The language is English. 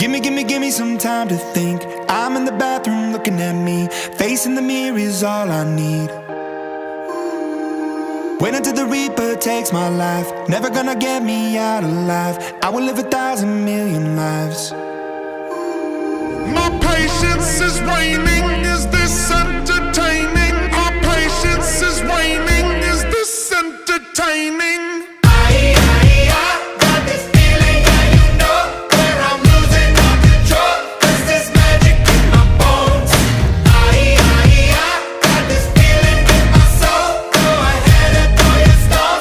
Give me some time to think. I'm in the bathroom looking at me. Facing the mirror is all I need. Wait until the Reaper takes my life. Never gonna get me out alive. I will live 1,000,000,000 lives. My patience is waning. Is